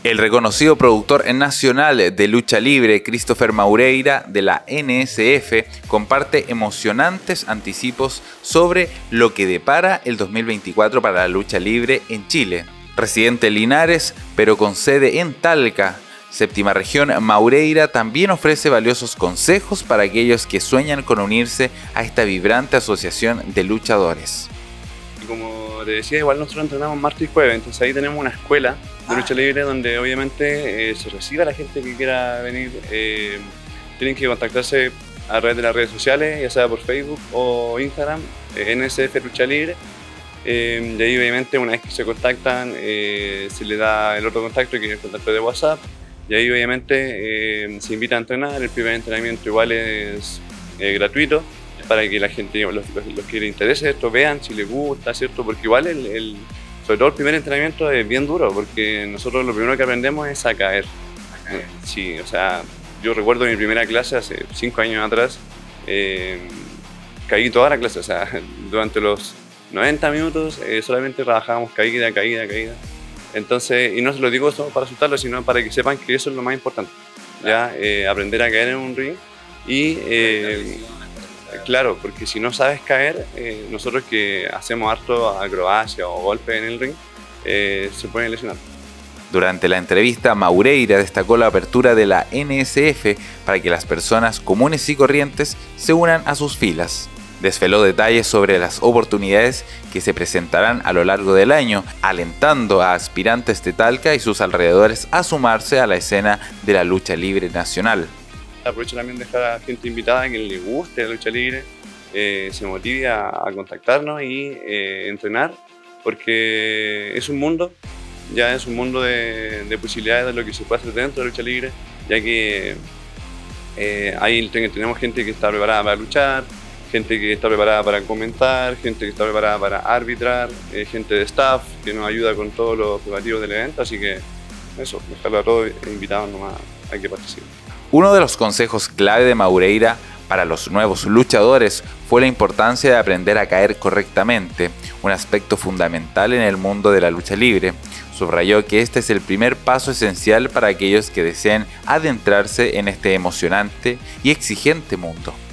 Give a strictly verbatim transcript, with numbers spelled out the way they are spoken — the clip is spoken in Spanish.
El reconocido productor nacional de lucha libre, Christopher Maureira, de la N S F, comparte emocionantes anticipos sobre lo que depara el dos mil veinticuatro para la lucha libre en Chile. Residente en Linares, pero con sede en Talca, séptima región, Maureira también ofrece valiosos consejos para aquellos que sueñan con unirse a esta vibrante asociación de luchadores. Como te decía, igual nosotros entrenamos martes y jueves, entonces ahí tenemos una escuela de lucha libre donde obviamente eh, se recibe a la gente que quiera venir. Eh, tienen que contactarse a través de las redes sociales, ya sea por Facebook o Instagram, eh, N S F Lucha Libre. Eh, y ahí obviamente una vez que se contactan eh, se le da el otro contacto, que es el contacto de WhatsApp, y ahí obviamente eh, se invita a entrenar. El primer entrenamiento igual es eh, gratuito, para que la gente, los, los, los que les interese esto, vean si les gusta, ¿cierto? Porque igual, el, el, sobre todo el primer entrenamiento es bien duro, porque nosotros lo primero que aprendemos es a caer. Sí, o sea, yo recuerdo mi primera clase hace cinco años atrás, eh, caí toda la clase, o sea, durante los noventa minutos eh, solamente trabajábamos caída, caída, caída. Entonces, y no se lo digo solo para asustarlos, sino para que sepan que eso es lo más importante, ya, eh, aprender a caer en un ring y... Eh, Claro, porque si no sabes caer, eh, nosotros que hacemos harto acrobacia o golpe en el ring, eh, se pueden lesionar. Durante la entrevista, Maureira destacó la apertura de la N S F para que las personas comunes y corrientes se unan a sus filas. Desveló detalles sobre las oportunidades que se presentarán a lo largo del año, alentando a aspirantes de Talca y sus alrededores a sumarse a la escena de la lucha libre nacional. Aprovecho también de dejar a gente invitada que le guste la lucha libre, eh, se motive a, a contactarnos y eh, entrenar, porque es un mundo, ya es un mundo de, de posibilidades de lo que se puede hacer dentro de la lucha libre, ya que eh, ahí tenemos gente que está preparada para luchar, gente que está preparada para comentar, gente que está preparada para arbitrar, eh, gente de staff que nos ayuda con todos los preparativos del evento, así que eso, dejarlo a todos invitados nomás a que participen. Uno de los consejos clave de Maureira para los nuevos luchadores fue la importancia de aprender a caer correctamente, un aspecto fundamental en el mundo de la lucha libre. Subrayó que este es el primer paso esencial para aquellos que deseen adentrarse en este emocionante y exigente mundo.